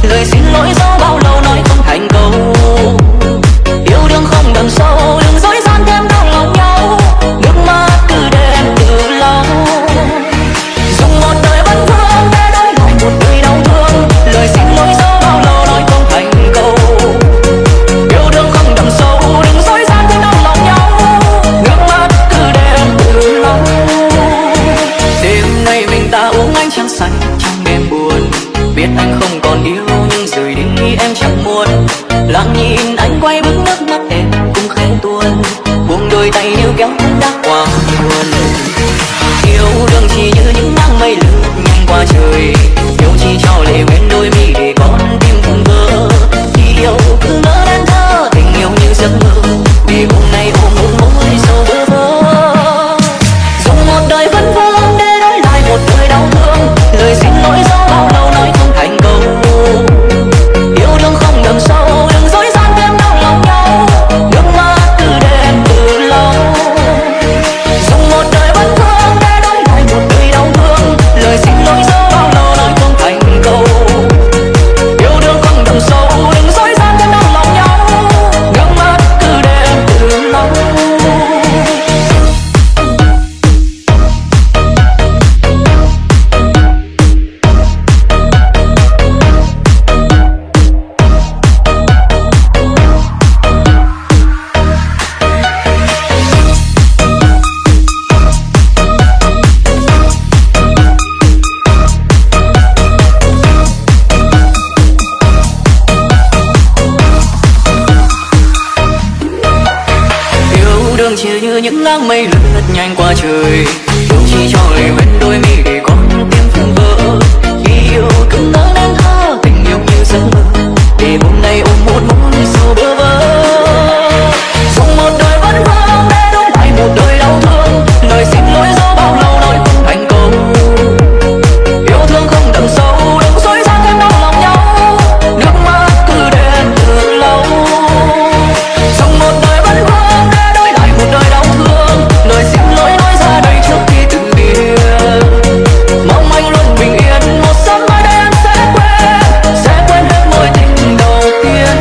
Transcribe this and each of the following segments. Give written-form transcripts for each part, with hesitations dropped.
lời xin lỗi do bao lâu nói không thành câu. Yêu đương không đậm sâu, đừng dối gian thêm đau lòng nhau. Nước mắt cứ để em từ lâu. Dùng một đời vấn vương để đổi lại một đời đau thương. Lời xin lỗi do bao lâu nói không thành câu. Yêu đương không đậm sâu, đừng dối gian thêm đau lòng nhau. Nước mắt cứ để em từ lâu. Đêm nay mình ta uống ánh trăng xanh trong đêm buồn. Biết anh không còn yêu nhưng rời đi em chẳng muốn. Lặng nhìn anh quay bước nước mắt em cũng khẽ tuôn. Buông đôi tay níu kéo đã qua buồn. Yêu đương chỉ như những nắng mây lướt nhanh qua trời. Yêu chỉ cho lệ quên đôi mi để con tim không vỡ. Khi yêu cứ ngỡ đang thơ, tình yêu như giấc mơ. Vì hôm nay ôm một mối sầu bơ vơ. Dùng một đời vấn vương để đổi lại một đời đau thương. Lời xin lỗi do bao lâu nói không thành câu. Yêu đương không đậm sâu, đừng dối gian thêm đau lòng nhau. Nước mắt cứ để em từ lâu. Dùng một đời vấn vương để đổi lại một đời đau thương. Lời xin lỗi do bao lâu nói không thành câu. Yêu đương không đậm sâu, đừng dối gian thêm đau lòng nhau. Nước mắt cứ để em từ lâu. Chỉ như những áng mây lướt nhanh qua trời. Yêu chỉ cho lời quên đôi mi để con tim phun vỡ. Khi yêu cứ ngỡ đang thơ, tình yêu như giấc mơ. Để hôm nay ôm một mối sầu bơ vơ. Dùng một đời vấn vương để đổi lại một đời đau thương. Lời xin lỗi do bao lâu nói không thành câu. Yêu thương không đậm sâu, đừng dối gian thêm đau lòng nhau. Nước mắt cứ để em từ lâu. Dùng một đời vấn vương để đổi lại một đời đau thương. Lời xin lỗi nói ra đây trước khi từ biệt. Mong anh luôn bình yên, một sớm mai đây anh sẽ quên hết mối tình đầu tiên.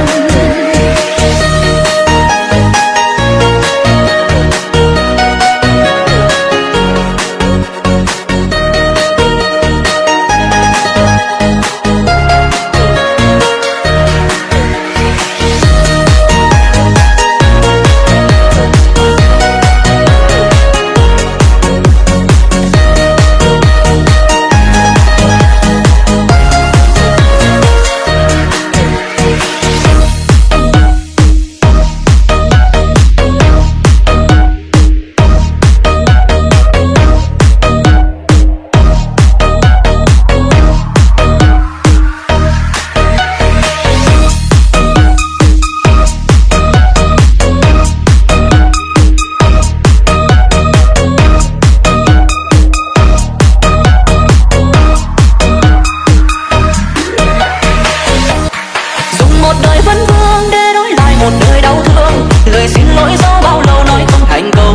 Một đời vấn vương để đổi lại một đời đau thương. Lời xin lỗi do bao lâu nói không thành câu.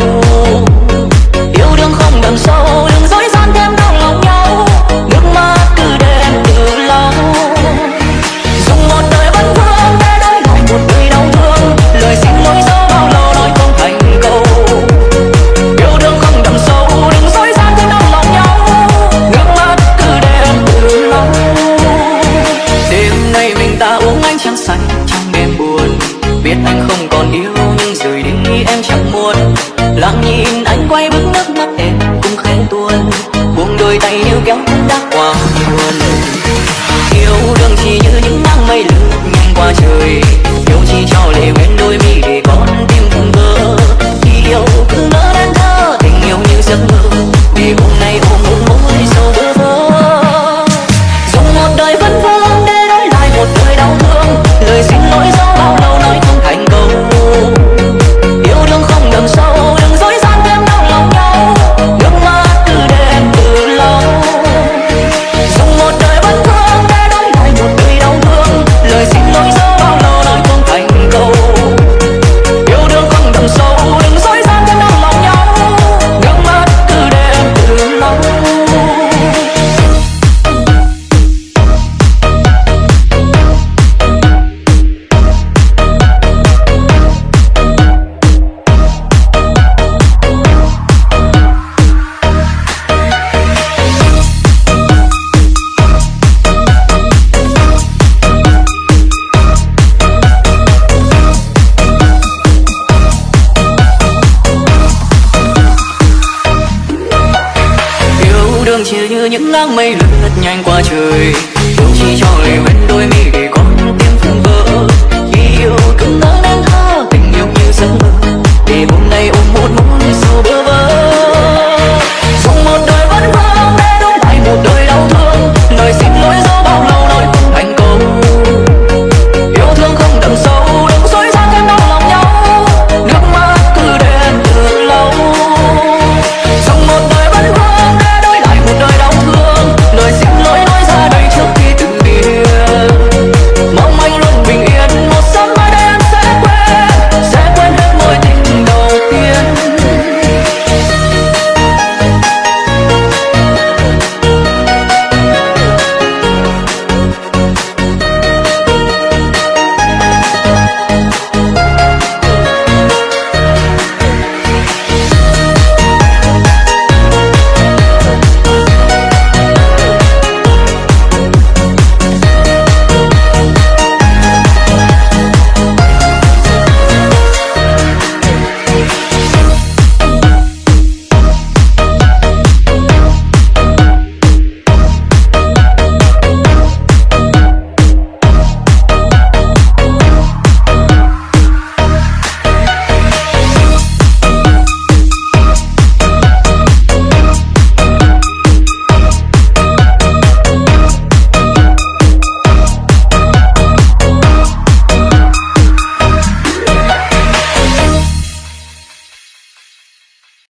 Yêu đương không đậm sâu, đừng dối gian thêm đau lòng nhau. Nước mắt cứ để em từ lâu. Dùng một đời vấn vương để đổi lại một đời đau thương. Lời xin lỗi do bao lâu nói không thành câu. Yêu đương không đậm sâu, đừng dối gian thêm đau lòng nhau. Nước mắt cứ để em từ lâu. Đêm nay mình ta uống ánh trăng xanh trong đêm buồn. Biết anh không còn yêu nhưng rời đi em chẳng muốn. Lặng nhìn anh quay bước nước mắt em cũng khẽ tuôn. Buông đôi tay níu kéo đã qua buồn. Yêu đương chỉ như những nắng mây lướt nhanh qua trời. Yêu chỉ cho lệ quên đôi mi để con tim không vỡ. Khi yêu cứ ngỡ đang thơ, tình yêu như giấc mơ. Vì hôm nay ôm một mối sầu bơ vơ. Dùng một đời vấn vương để đổi lại một đời đau thương. Lời xin lỗi do bao lâu nói không thành câu. Yêu đương không đậm sâu, đừng dối gian thêm đau lòng nhau. Nước mắt cứ để em từ lâu. Dùng một đời vấn vương để đổi lại một đời đau thương. Lời xin lỗi do bao lâu nói không thành câu. như những áng mây lướt nhanh qua trời, yêu chỉ cho lời bên đôi mi